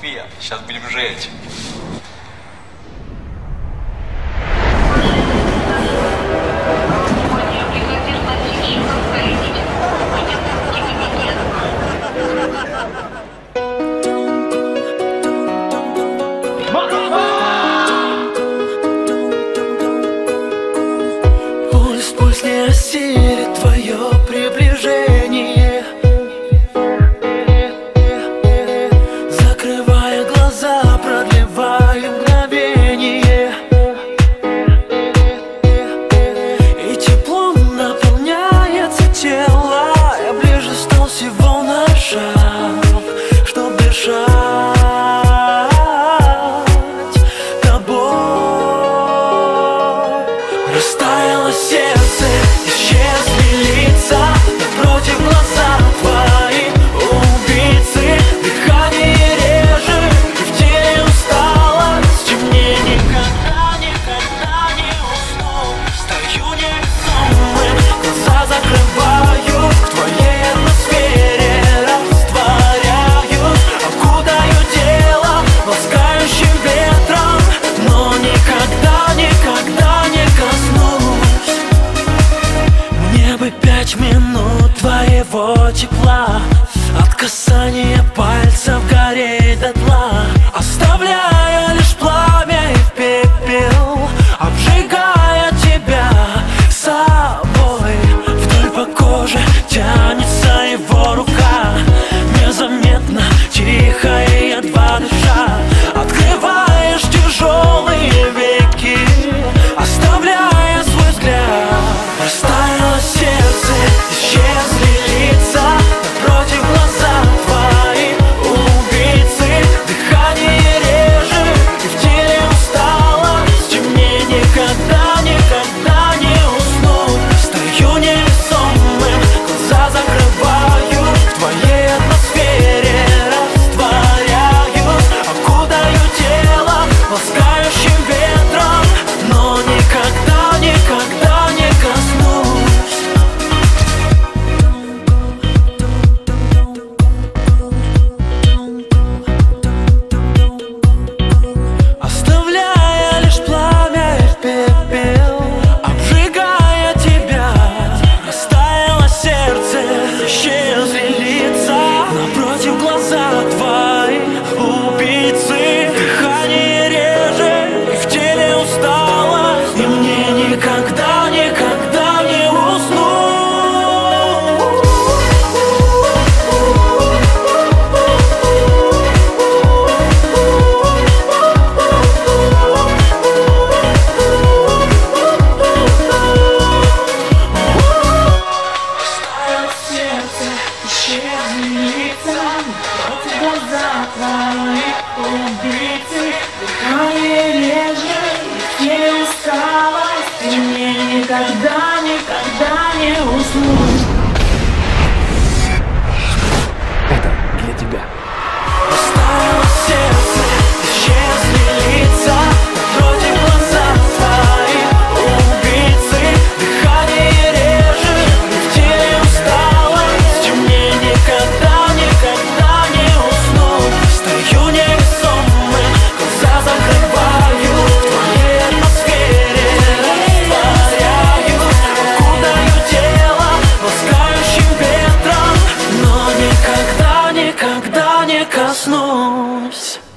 София, сейчас будем жить. Пусть не осилит твое приближение, закрывая глаза, продлевая мгновение, и теплом наполняется тело. Я ближе стал всего на шаг, чтоб дышать тобой. Растаяло сердце, исчезли лица, напротив глаза твои убийцы. Дыхание реже, и в теле усталость, и мне никогда, никогда не усну. Стою невесомым, глаза закрываю, в твоей атмосфере растворяюсь, окутаю тело ласкающим ветром, но никогда, никогда не коснусь. Мне бы 5 минут твоего тепла, от касания пальцев гореть дотла, оставляя лишь пламя и пепел, обжигая тебя собой. Вдоль по коже тянется его рука, незаметно, тихо и едва дыша. Открываешь тяжелые веки, оставляя свой взгляд. Растаяло сердце, исчезли лица, напротив глаза твои убийцы. Дыхание реже, и в теле усталость, и мне никогда, никогда не уснуть. Стою невесомым, глаза закрываю, в твоей атмосфере растворяюсь, окутаю тело ласкающим ветром, но никогда, никогда не коснусь. Оставляя лишь пламя и пепел, обжигая тебя. Растаяло сердце, исчезли лица, напротив глаза твои убийцы. Дыхание реже, и в теле усталость, и мне никогда, никогда не уснуть. Растаяло сердце, исчезли лица, напротив глаза твои убийцы. Дыхание реже, и в теле усталость, и мне никогда, никогда не уснуть. Это для тебя. Растаяло сердце, исчезли лица, напротив глаза твои убийцы. Дыхание реже, и в теле усталость, и мне никогда, никогда не уснуть. Стою невесомым, глаза закрываю, в твоей атмосфере растворяюсь, окутаю тело ласкающим ветром, но никогда, никогда не коснусь.